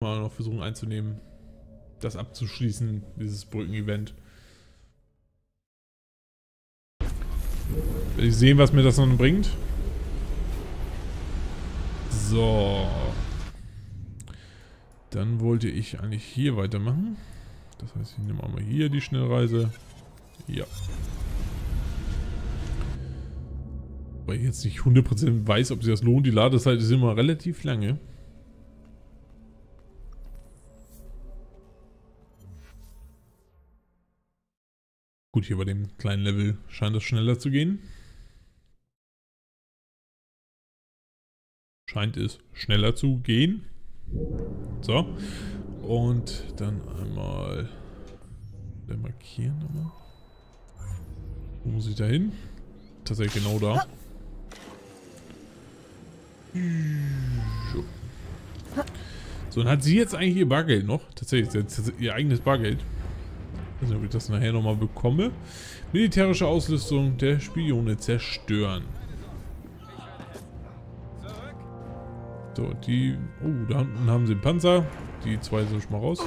Mal noch versuchen einzunehmen. Das abzuschließen, dieses Brückenevent. Will ich sehen, was mir das noch bringt. So. Dann wollte ich eigentlich hier weitermachen. Das heißt, ich nehme auch mal hier die Schnellreise. Ja. Weil ich jetzt nicht 100% weiß, ob sich das lohnt. Die Ladezeit ist immer relativ lange. Gut, hier bei dem kleinen Level scheint das schneller zu gehen. Scheint es schneller zu gehen. So. Und dann einmal markieren nochmal. Wo muss ich da hin? Tatsächlich genau da. So, dann hat sie jetzt eigentlich ihr Bargeld noch. Tatsächlich, ihr eigenes Bargeld. Ich weiß nicht, ob ich das nachher nochmal bekomme. Militärische Ausrüstung der Spione zerstören. So, die... Oh, da unten haben sie einen Panzer. Die zwei sind schon mal raus.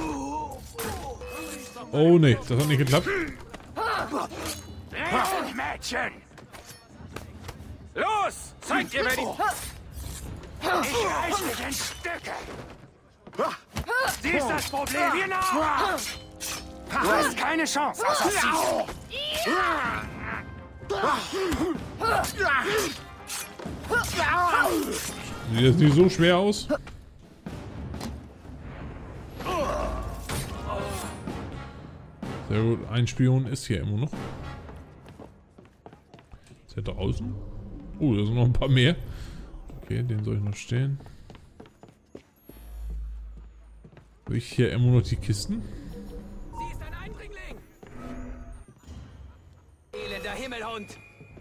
Oh ne, das hat nicht geklappt. Mädchen! Los! Zeig dir, wer die... Ich reiß dich in Stücke! Sie ist das Problem, wir noch! Du hast keine Chance, Assassin! Sieht das nicht so schwer aus? Sehr gut, ein Spion ist hier immer noch. Ist er draußen? Oh, da sind noch ein paar mehr. Okay, den soll ich noch stehen. Habe ich hier immer noch die Kisten? Sie ist ein Eindringling! Elender Himmelhund!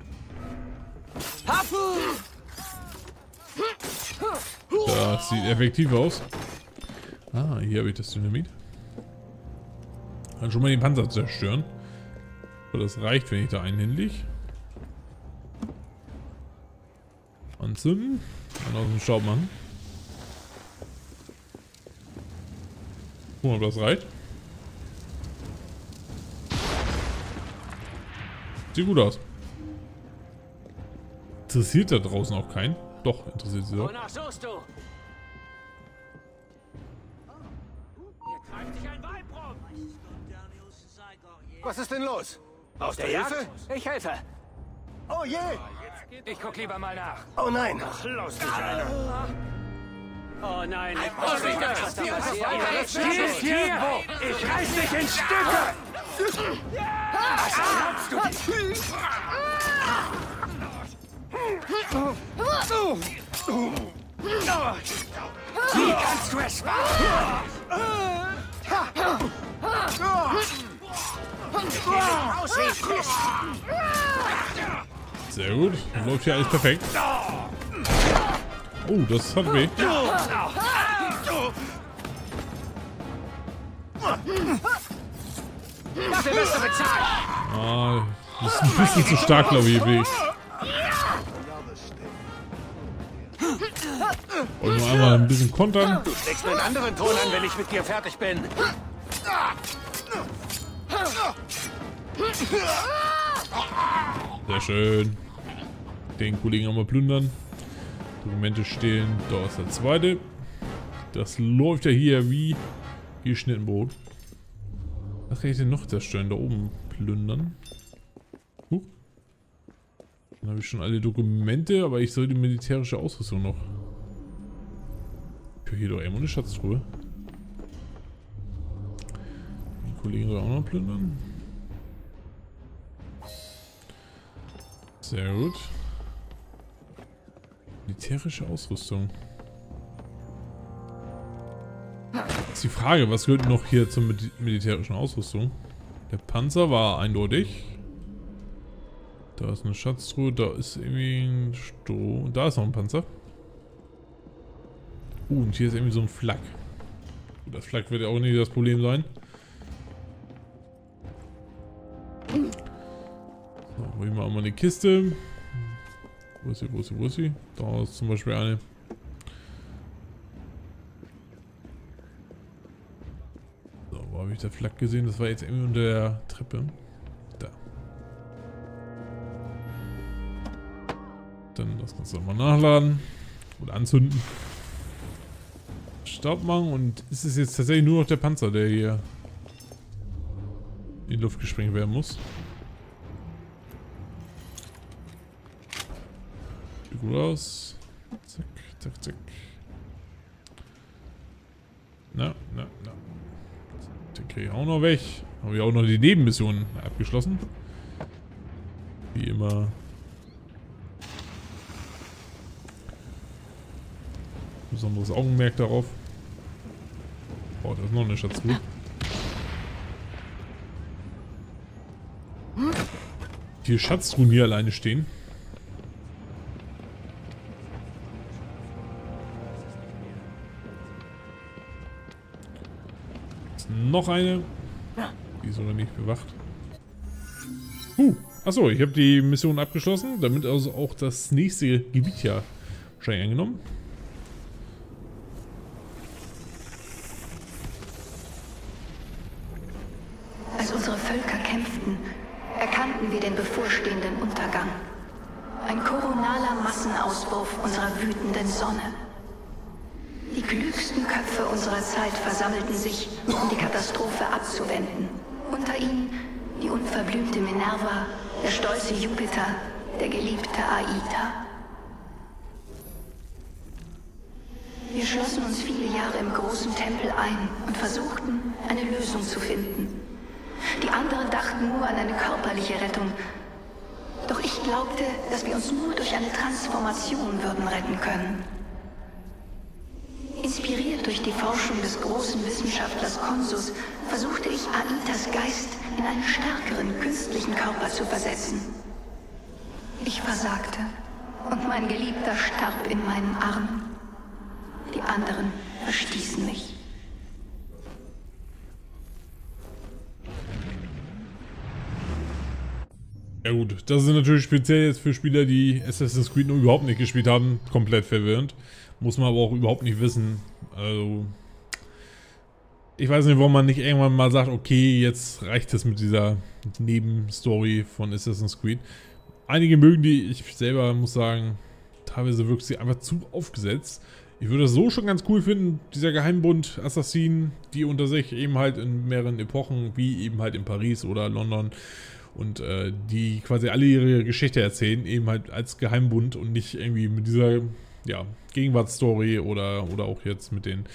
Das sieht effektiv aus. Ah, hier habe ich das Dynamit. Kann schon mal den Panzer zerstören. Aber das reicht, wenn ich da einen hinlege. Anzünden. Und aus dem Staub machen. Gucken, ob das reicht. Sieht gut aus. Interessiert da draußen auch keinen? Doch, interessiert sie doch. Wonach suchst du? Hier treibt sich ein Weib rum. Was ist denn los? Auf der Jagd? Ich helfe. Oh je! Ich guck lieber mal nach. Oh nein! Los, dich einer. Oh nein, ich muss Vorsicht, was da passiert. Hier ist irgendwo! Ich reiß dich in Stücke! Was glaubst du? Wie kannst du es wagen? Sehr gut. Dann läuft hier alles perfekt. Oh, das hat weh. Dafür wirst du bezahlen! Ah, das ist ein bisschen zu stark, glaube ich. Und nur einmal ein bisschen kontern. Du schlägst mir einen anderen Ton an, wenn ich mit dir fertig bin. Sehr schön. Den Kollegen einmal plündern. Dokumente stehlen. Da ist der zweite. Das läuft ja hier wie geschnitten Brot. Was kann ich denn noch zerstören? Da oben plündern. Dann habe ich schon alle Dokumente, aber ich soll die militärische Ausrüstung noch. Ich höre hier doch immer eine Schatztruhe. Die Kollegen sollen auch noch plündern. Sehr gut. Militärische Ausrüstung. Ist die Frage, was gehört noch hier zur militärischen Ausrüstung? Der Panzer war eindeutig. Da ist eine Schatztruhe, da ist irgendwie ein Stroh. Da ist noch ein Panzer. Und hier ist irgendwie so ein Flak. Gut, das Flak wird ja auch nicht das Problem sein. So, holen wir auch mal eine Kiste. Wo ist sie, wo ist sie, wo ist sie? Da ist zum Beispiel eine. Wo habe ich das Flak gesehen? Das war jetzt irgendwie unter der Treppe. Da. Dann das Ganze nochmal nachladen. Oder anzünden. Start machen und ist es jetzt tatsächlich nur noch der Panzer, der hier in die Luft gesprengt werden muss. Sieht gut aus. Zack, zack, zack. Na. Den kriege ich auch noch weg. Habe ich auch noch die Nebenmissionen abgeschlossen. Wie immer. Besonderes Augenmerk darauf. Oh, da ist noch eine Schatztruhe. Die Schatztruhen hier alleine stehen. Ist noch eine. Die ist noch nicht bewacht. Achso, ich habe die Mission abgeschlossen. Damit also auch das nächste Gebiet ja wahrscheinlich angenommen. Als unsere Völker kämpften, erkannten wir den bevorstehenden Untergang. Ein koronaler Massenauswurf unserer wütenden Sonne. Die klügsten Köpfe unserer Zeit versammelten sich, um die Katastrophe abzuwenden. Unter ihnen die unverblümte Minerva, der stolze Jupiter, der geliebte Aita. Wir schlossen uns viele Jahre im großen Tempel ein und versuchten, eine Lösung zu finden. Die anderen dachten nur an eine körperliche Rettung. Doch ich glaubte, dass wir uns nur durch eine Transformation würden retten können. Inspiriert durch die Forschung des großen Wissenschaftlers Konsus, versuchte ich Aitas Geist in einen stärkeren künstlichen Körper zu versetzen. Ich versagte und mein Geliebter starb in meinen Armen. Die anderen verstießen mich. Ja gut, das ist natürlich speziell jetzt für Spieler, die Assassin's Creed noch überhaupt nicht gespielt haben, komplett verwirrend. Muss man aber auch überhaupt nicht wissen. Also, ich weiß nicht, warum man nicht irgendwann mal sagt, okay, jetzt reicht es mit dieser Nebenstory von Assassin's Creed. Einige mögen die, ich selber muss sagen, teilweise wirkt sie einfach zu aufgesetzt. Ich würde das so schon ganz cool finden, dieser Geheimbund Assassinen, die unter sich eben halt in mehreren Epochen, wie eben halt in Paris oder London, und die quasi alle ihre Geschichte erzählen, eben halt als Geheimbund und nicht irgendwie mit dieser, ja, Gegenwartsstory oder auch jetzt mit den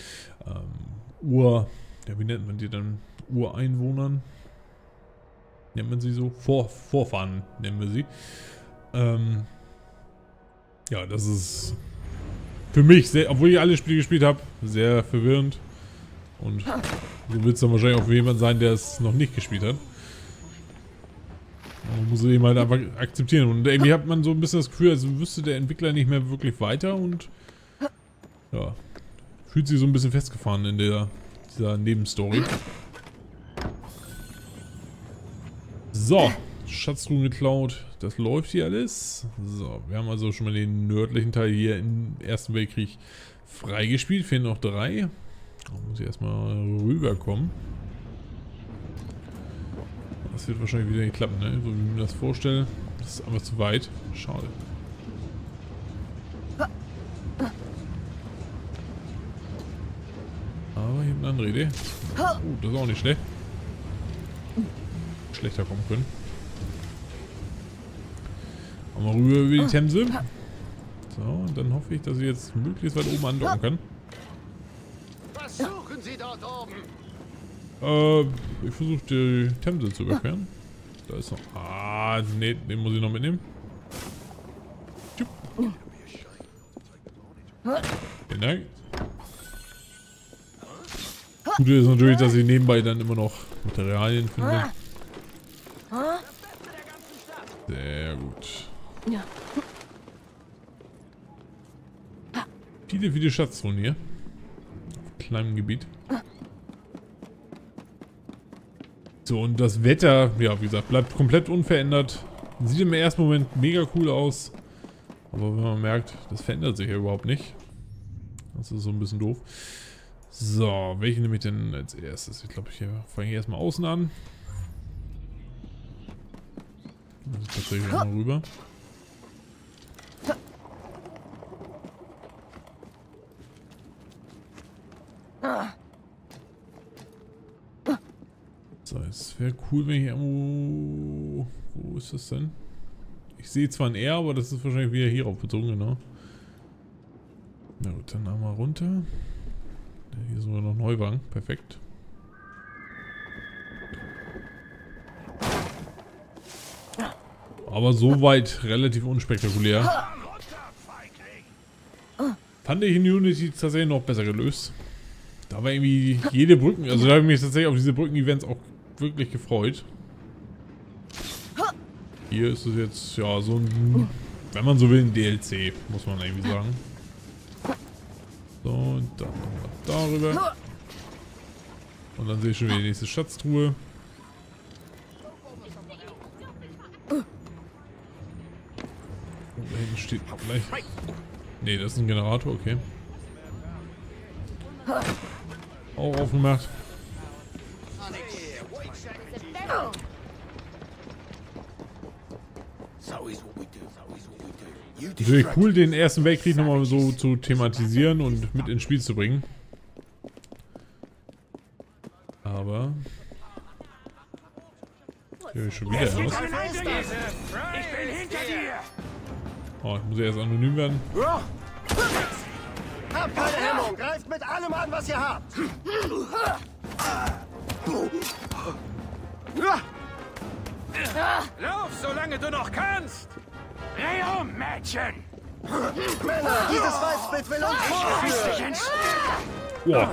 wie nennt man die dann? Ureinwohnern? Nennt man sie so? Vorfahren nennen wir sie. Ja, das ist für mich, sehr, obwohl ich alle Spiele gespielt habe, sehr verwirrend. Und so wird es dann wahrscheinlich auch für jemanden sein, der es noch nicht gespielt hat. Man muss eben halt einfach akzeptieren. Und irgendwie hat man so ein bisschen das Gefühl, als wüsste der Entwickler nicht mehr wirklich weiter und ja, fühlt sich so ein bisschen festgefahren in dieser Nebenstory. So, Schatztruhen geklaut. Das läuft hier alles. So, wir haben also schon mal den nördlichen Teil hier im Ersten Weltkrieg freigespielt. Fehlen noch 3. Da muss ich erstmal rüberkommen. Das wird wahrscheinlich wieder nicht klappen, ne? So wie ich mir das vorstelle. Das ist einfach zu weit. Schade. Aber ich habe eine andere Idee. Das ist auch nicht schlecht. Schlechter kommen können. Mal rüber über die Themse. So, und dann hoffe ich, dass ich jetzt möglichst weit oben andocken kann. Was suchen Sie dort oben? Ich versuche die Themse zu überqueren. Da ist noch. Ah, nee, den muss ich noch mitnehmen. Vielen Dank. Gut ist natürlich, dass ich nebenbei dann immer noch Materialien finde. Sehr gut. Viele Schatztruhen hier. Auf kleinem Gebiet. So, und das Wetter, ja, wie gesagt, bleibt komplett unverändert. Sieht im ersten Moment mega cool aus. Aber wenn man merkt, das verändert sich ja überhaupt nicht. Das ist so ein bisschen doof. So, welche nehme ich denn als erstes? Ich glaube, ich fange hier erstmal außen an. Das ist tatsächlich auch mal rüber. So, es wäre cool, wenn ich irgendwo... Wo ist das denn? Ich sehe zwar ein R, aber das ist wahrscheinlich wieder hierauf bezogen, genau. Na gut, dann einmal runter. Ja, hier ist sogar noch Neuwagen, perfekt. Aber soweit relativ unspektakulär. Fand ich in Unity tatsächlich noch besser gelöst. Da war irgendwie jede Brücken, also da habe ich mich tatsächlich auf diese Brücken-Events auch wirklich gefreut. Hier ist es jetzt, ja, so ein, wenn man so will, ein DLC, muss man irgendwie sagen. So, und dann darüber. Und dann sehe ich schon wieder die nächste Schatztruhe. Oh, da hinten steht gleich. Ne, das ist ein Generator, okay. Auch aufgemacht. Natürlich cool, den Ersten Weltkrieg nochmal so zu thematisieren und mit ins Spiel zu bringen. Aber... Hier ist schon wieder was. Ich bin hinter dir! Oh, ich muss ja erst anonym werden. Habt keine Hemmung, greift mit allem an, was ihr habt. Lauf, solange du noch kannst! Dreh um, Mädchen! Männer, dieses Weibsbild will uns Reiß dich vorführen. in Stücke! Wow.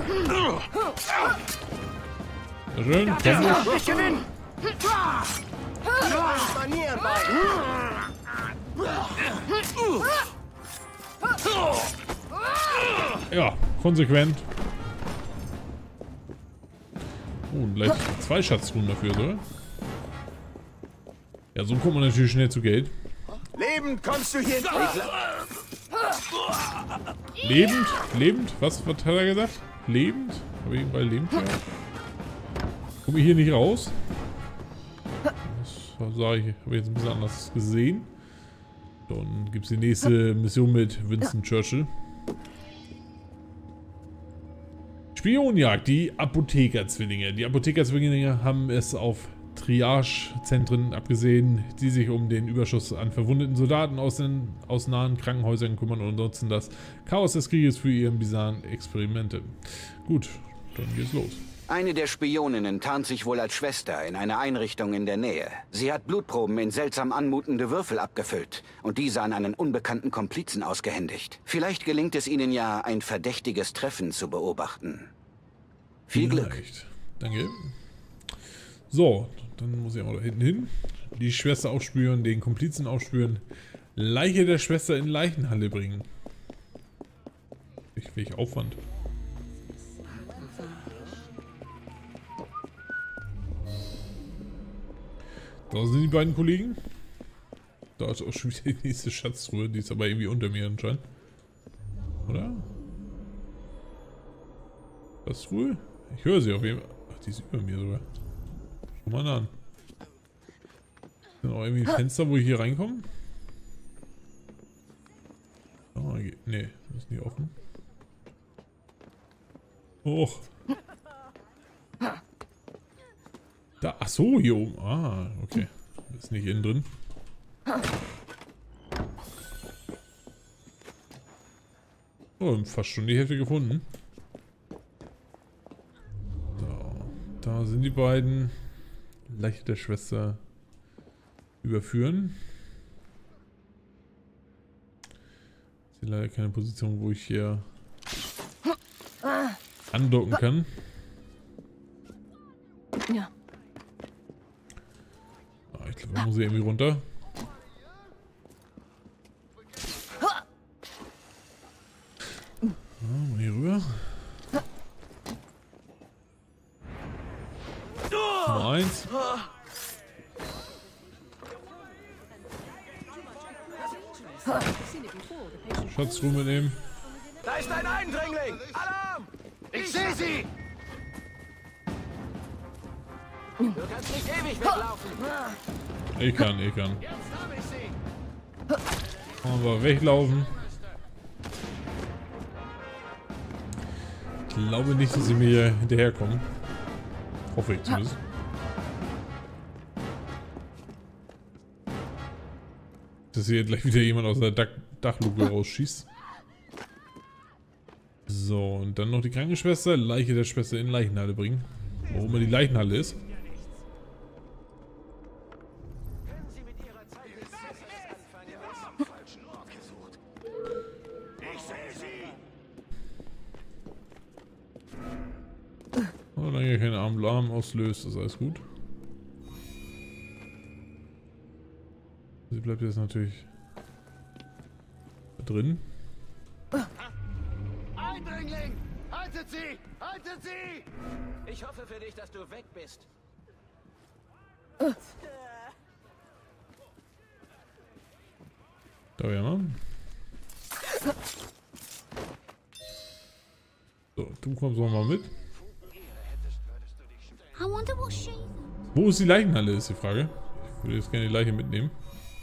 Sehr schön, komm Das durch. darf nicht gewinnen! Manieren bei. Ja, konsequent. Oh, und gleich 2 Schatztruhen dafür, oder? Ja, so kommt man natürlich schnell zu Geld. Lebend kommst du hier nicht. Lebend? Lebend? Was hat er gesagt? Lebend? Habe ich ihn bei lebend gehört? Komme ich hier nicht raus? Das sage ich, habe ich jetzt ein bisschen anders gesehen. Dann gibt es die nächste Mission mit Winston Churchill. Spionjagd, die Apothekerzwillinge. Die Apothekerzwillinge haben es auf Triage-Zentren abgesehen, die sich um den Überschuss an verwundeten Soldaten aus nahen Krankenhäusern kümmern und nutzen das Chaos des Krieges für ihre bizarren Experimente. Gut, dann geht's los. Eine der Spioninnen tarnt sich wohl als Schwester in einer Einrichtung in der Nähe. Sie hat Blutproben in seltsam anmutende Würfel abgefüllt und diese an einen unbekannten Komplizen ausgehändigt. Vielleicht gelingt es ihnen ja, ein verdächtiges Treffen zu beobachten. Viel Glück. Vielleicht. Danke. So, dann muss ich auch da hinten hin. Die Schwester aufspüren, den Komplizen aufspüren. Leiche der Schwester in Leichenhalle bringen. Welch Aufwand. Da sind die beiden Kollegen. Da ist auch schon wieder die nächste Schatztruhe. Die ist aber irgendwie unter mir anscheinend. Oder? Schatztruhe? Ich höre sie auf jeden Fall. Ach, die ist über mir sogar. Schau mal an. Sind auch irgendwie Fenster, wo ich hier reinkomme? Oh, nee, das ist nicht offen. Hoch. Da, ach so, hier oben. Ah, okay. Ist nicht innen drin. Oh, fast schon die Hälfte gefunden. So, da sind die beiden. Leiche der Schwester überführen. Ist hier leider keine Position, wo ich hier andocken kann. Ja. Ich glaube, da muss ich irgendwie runter. Mal hier rüber. Nummer 1. Schatztruhe mitnehmen. Da ist ein Eindringling. Alarm! Ich sehe sie! Du kannst nicht ewig weglaufen. Ich kann. Jetzt habe ich sie! Aber weglaufen. Ich glaube nicht, dass sie mir hinterherkommen. Hoffe ich zumindest. Dass hier gleich wieder jemand aus der Dachluke rausschießt. So, und dann noch die Krankenschwester. Leiche der Schwester in Leichenhalle bringen. Wo immer die Leichenhalle ist. Solange ihr keinen Alarm auslöst, ist alles gut. Sie bleibt jetzt natürlich da drin. Eindringling! Haltet sie! Haltet sie! Ich hoffe für dich, dass du weg bist. Da wären wir. So, du kommst auch mal mit. I wonder what she... Wo ist die Leichenhalle, ist die Frage. Ich würde jetzt gerne die Leiche mitnehmen.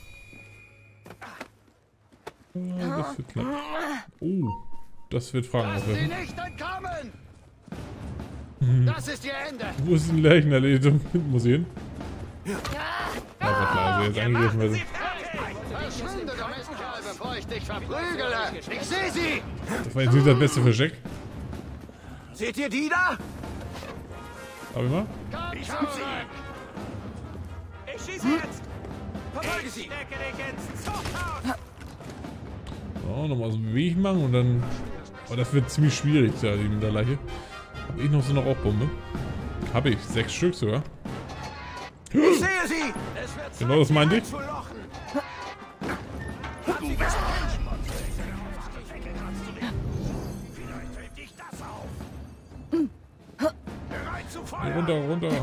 Das wird knapp. Oh, das wird Fragen Lass sie aufwerfen. nicht entkommen! Das ist ihr Ende! Wo ist die Leichenhalle? Hinten muss ich hin. Aber klar, also jetzt angegriffen werden. Verschwinde, du Mistkerl, bevor ich dich verprügele! Ich sehe sie! Das war jetzt nicht das beste Versteck. Seht ihr die da? Hab ich mal? Ich hab sie! Ich schieße jetzt! Verfolge sie! Stecke dich ins Zuchthaus! So, nochmal aus dem Weg machen und dann... Oh, das wird ziemlich schwierig, ja, die mit der Leiche. Hab ich noch so eine Rauchbombe? Habe ich, 6 Stück sogar. Ich sehe sie! Es wird Zeit, Genau das meinte ich. sie einzulochen. Vielleicht hält dich das auf. Bereit zu feuern! Runter, runter.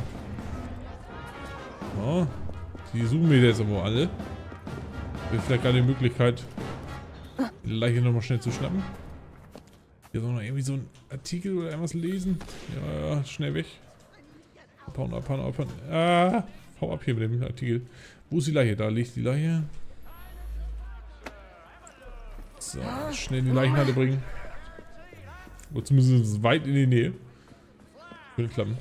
So. Die suchen wir jetzt aber alle. Wird vielleicht gerade die Möglichkeit, die Leiche nochmal schnell zu schnappen. Hier ist auch noch irgendwie so ein Artikel oder irgendwas lesen. Ja, schnell weg. Abhauen, abhauen, abhauen. Ah, hau ab hier mit dem Artikel. Wo ist die Leiche? Da liegt die Leiche. So, schnell in die Leichenhalle bringen. Oder zumindest weit in die Nähe. Könnte klappen.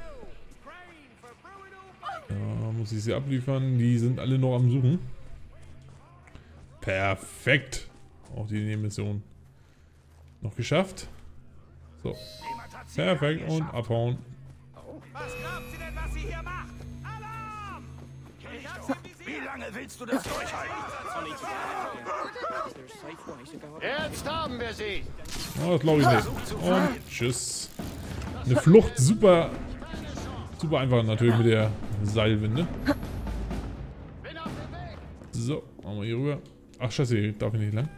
Ja, muss ich sie abliefern. Die sind alle noch am Suchen. Perfekt. Auch die Nebenmission noch geschafft. So. Perfekt und abhauen. Was glaubt sie denn, was sie hier macht? Alarm! Wie lange willst du das durchhalten? Jetzt haben wir sie! Oh, das glaube ich nicht. Und tschüss. Eine Flucht super. Super einfach natürlich mit der Seilwinde. So, machen wir hier rüber. Ach scheiße, hier darf ich nicht lang.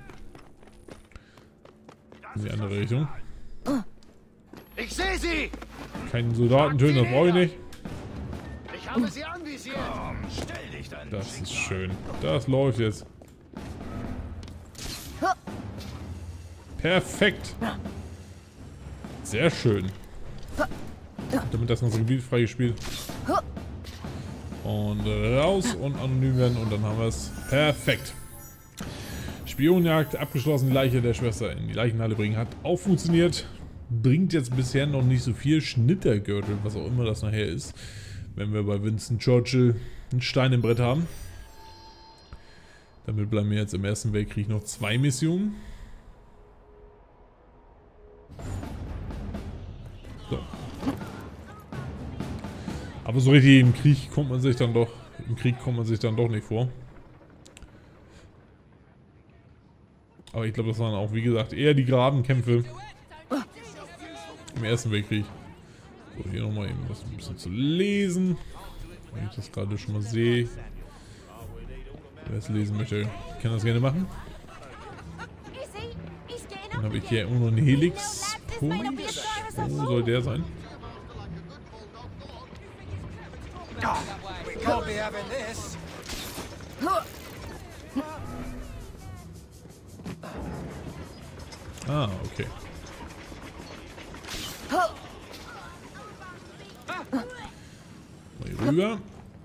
In die andere Richtung. Ich sehe sie! Keinen Soldaten töten, das brauche ich nicht. Ich habe sie anvisiert! Komm, stell dich dann! Das ist schön. Das läuft jetzt. Perfekt. Sehr schön. Damit das ganze Gebiet freigespielt. Und raus und anonym werden und dann haben wir es. Perfekt. Spionenjagd abgeschlossen, die Leiche der Schwester in die Leichenhalle bringen. Hat auch funktioniert. Bringt jetzt bisher noch nicht so viel. Schnittergürtel, was auch immer das nachher ist. Wenn wir bei Winston Churchill einen Stein im Brett haben. Damit bleiben wir jetzt im Ersten Weltkrieg noch 2 Missionen. So. Aber so richtig im Krieg kommt man sich dann doch. Im Krieg kommt man sich dann doch nicht vor. Aber ich glaube, das waren auch, wie gesagt, eher die Grabenkämpfe im Ersten Weltkrieg. So, hier nochmal eben was ein bisschen zu lesen. Wenn ich das gerade schon mal sehe. Wer es lesen möchte, kann das gerne machen. Dann habe ich hier immer noch einen Helix-Punkt. Wo soll der sein? We can't be having this! Ah, okay. Mal hier rüber.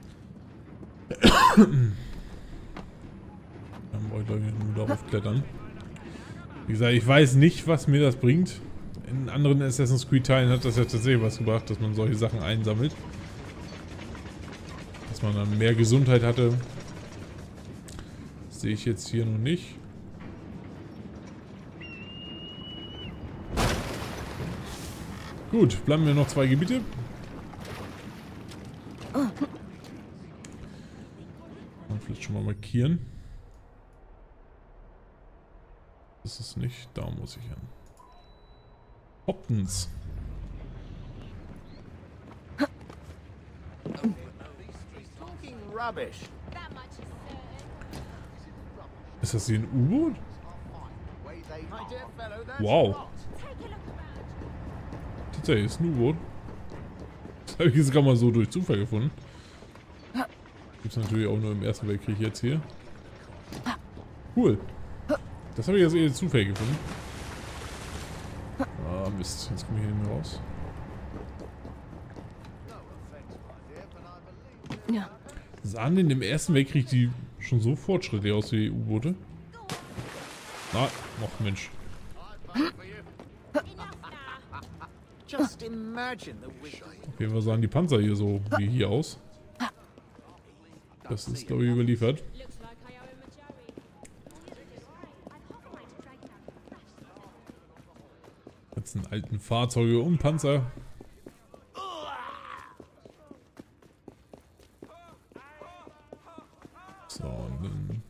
Dann wollte ich nur darauf klettern. Wie gesagt, ich weiß nicht, was mir das bringt. In anderen Assassin's Creed Teilen hat das ja tatsächlich was gebracht, dass man solche Sachen einsammelt. Dass man dann mehr Gesundheit hatte. Das sehe ich jetzt hier noch nicht. Gut, bleiben mir noch 2 Gebiete. Und vielleicht schon mal markieren. Das ist nicht, da muss ich hin. Hoptons. Ist das hier ein U-Boot? Wow. Tatsächlich ist ein U-Boot. Das habe ich jetzt gerade mal so durch Zufall gefunden. Gibt es natürlich auch nur im Ersten Weltkrieg jetzt hier. Cool. Das habe ich jetzt eher zufällig gefunden. Ah, Mist. Jetzt komme ich hier nicht mehr raus. Ja. Sahen denn im Ersten Weltkrieg die schon so fortschrittlich aus wie U-Boote? Ah, ach Mensch. Just imagine the Auf jeden Fall sahen die Panzer hier so wie hier aus. Das ist, glaube ich, überliefert. Jetzt sind alten Fahrzeuge und Panzer. So, und dann...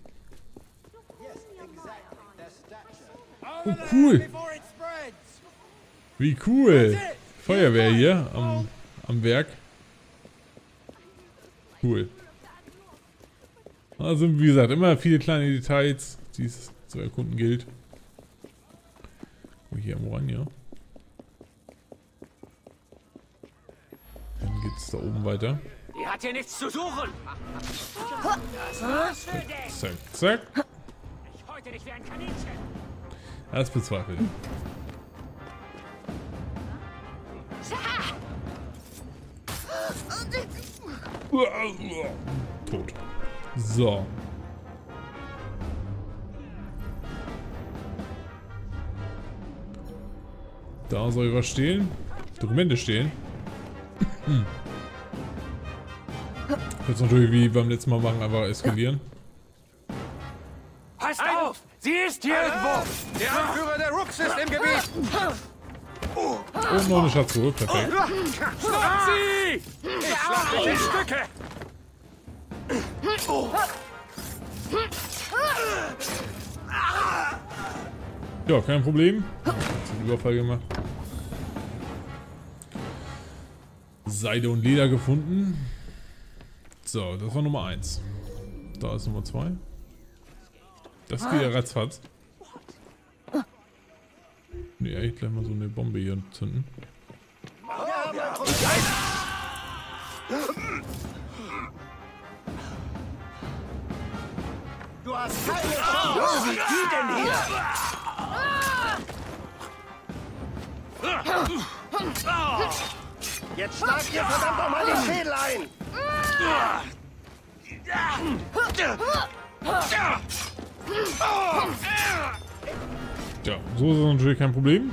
Oh, cool! Wie cool! Feuerwehr hier am Werk. Cool. Also, wie gesagt, immer viele kleine Details, die es zu erkunden gilt. Oh, hier irgendwo ran, ja. Dann geht's da oben weiter. Die hat hier nichts zu suchen. Das war's für dich. Zack, zack. Ich häute dich wie ein Kaninchen. Das bezweifelt. Tot. So. Da soll was stehen. Dokumente stehen. Jetzt natürlich wie beim letzten Mal machen, einfach eskalieren. Passt auf! Sie ist hier irgendwo! Der Anführer der Rooks ist im Gebiet! Und noch eine Schatztruhe. Perfekt. Stopp sie! Ich schlag dich in Stücke! Ja, kein Problem. Hat einen Überfall gemacht. Seide und Leder gefunden. So, das war Nummer 1. Da ist Nummer 2. Das geht ja ratzfatz. Ne, eigentlich gleich mal so eine Bombe hier zünden. Du hast keine Chance! Wo sind die denn hier? Jetzt schlag ihr verdammt nochmal den Schädel ein! Ja, so ist es natürlich kein Problem.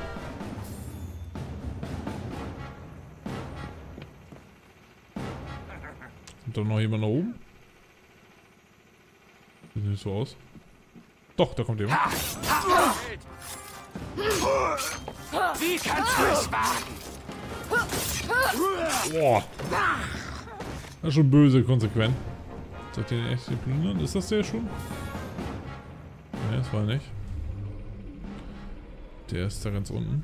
Kommt da noch jemand nach oben? Sieht nicht so aus. Doch, da kommt jemand. Wie kannst du es wagen? Boah. Das ist schon böse, konsequent. Soll ich den echt plündern? Ist das der schon? Ne, das war er nicht. Der ist da ganz unten.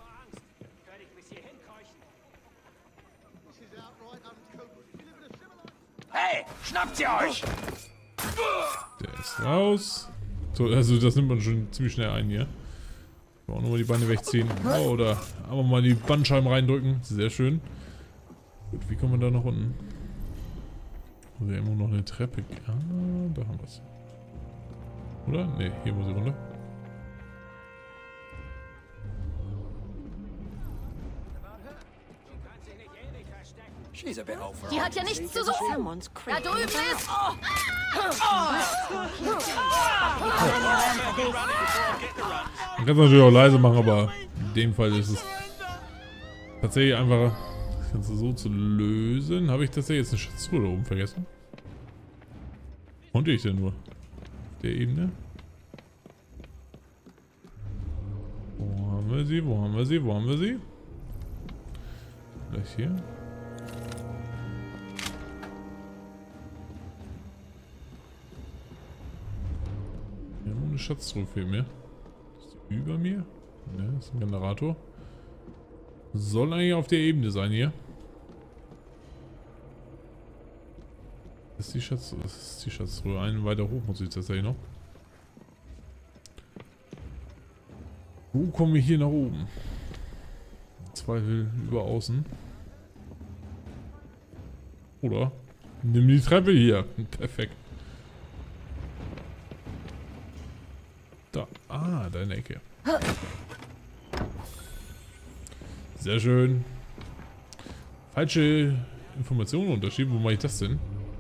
Hey, schnappt sie euch! Der ist raus. So, also das nimmt man schon ziemlich schnell ein hier. Auch nochmal die Beine wegziehen. Oh, oder aber mal die Bandscheiben reindrücken. Sehr schön. Gut, wie kommen wir da nach unten? Wir haben immer noch eine Treppe. Ah, da haben wir es. Oder? Ne, hier muss ich runter. Die hat ja nichts zu suchen. Da drüben ist... Man kann es natürlich auch leise machen, aber in dem Fall ist es tatsächlich einfacher, das Ganze so zu lösen. Habe ich tatsächlich jetzt eine Schatztruhe da oben vergessen? Konnte ich denn nur? Auf der Ebene? Wo haben wir sie? Wo haben wir sie? Wo haben wir sie? Vielleicht hier? Wir haben eine Schatztruhe für mir. Ist die über mir? Ne, das ist ein Generator. Soll eigentlich auf der Ebene sein hier. Das ist die Schatztruhe. Einen weiter hoch muss ich tatsächlich noch. Wo kommen wir hier nach oben? Im Zweifel über außen. Oder? Nimm die Treppe hier. Perfekt. Da. Ah, da in der Ecke. Sehr schön. Falsche Informationen unterschieben. Wo mache ich das denn?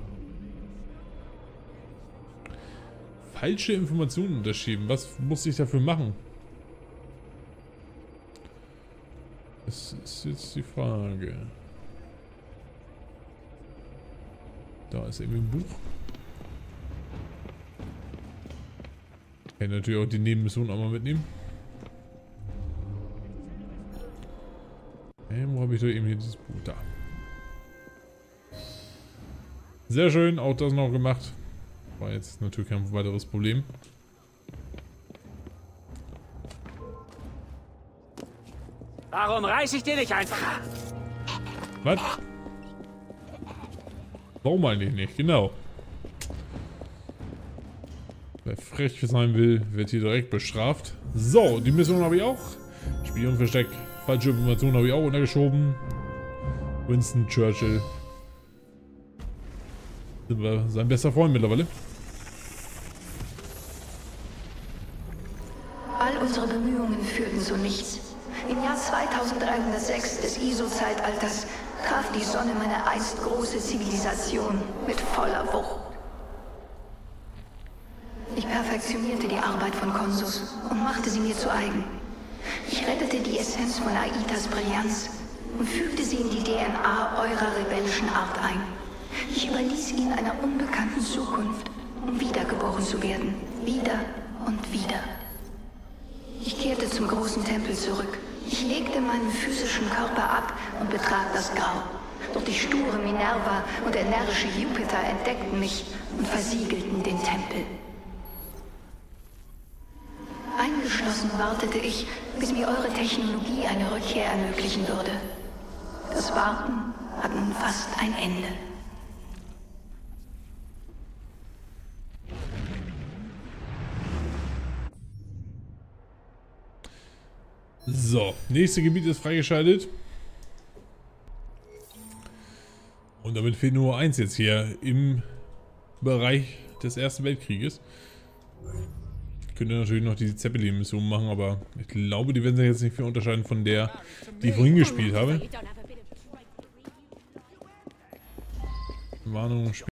Falsche Informationen unterschieben. Was muss ich dafür machen? Das ist jetzt die Frage. Da ist irgendwie ein Buch. Kann ich natürlich auch die Nebenmission auch mal mitnehmen. Wo habe ich da eben hier dieses Buch? Da. Sehr schön, auch das noch gemacht. War jetzt natürlich kein weiteres Problem. Warum reiß ich dir nicht einfach? Was? Warum eigentlich nicht? Genau. Wer frech sein will, wird hier direkt bestraft. So, die Mission habe ich auch. Spionversteck. Falsche Informationen habe ich auch untergeschoben. Winston Churchill. Sind wir sein bester Freund mittlerweile. All unsere Bemühungen führten zu nichts. Im Jahr 2306 des ISO-Zeitalters traf die Sonne meine einst große Zivilisation mit voller Wucht. Ich perfektionierte die Arbeit von Konsus und machte sie mir zu eigen. Ich rettete die Essenz von Aitas Brillanz und fügte sie in die DNA eurer rebellischen Art ein. Ich überließ ihnen einer unbekannten Zukunft, um wiedergeboren zu werden. Wieder und wieder. Ich kehrte zum großen Tempel zurück. Ich legte meinen physischen Körper ab und betrat das Grau. Doch die sture Minerva und der närrische Jupiter entdeckten mich und versiegelten den Tempel. Eingeschlossen wartete ich, bis mir eure Technologie eine Rückkehr ermöglichen würde. Das Warten hat nun fast ein Ende. So, nächste Gebiet ist freigeschaltet. Und damit fehlt nur eins jetzt hier im Bereich des Ersten Weltkrieges. Ich könnte natürlich noch die Zeppelin-Mission machen, aber ich glaube, die werden sich jetzt nicht viel unterscheiden von der, die ich vorhin gespielt habe. Warnung,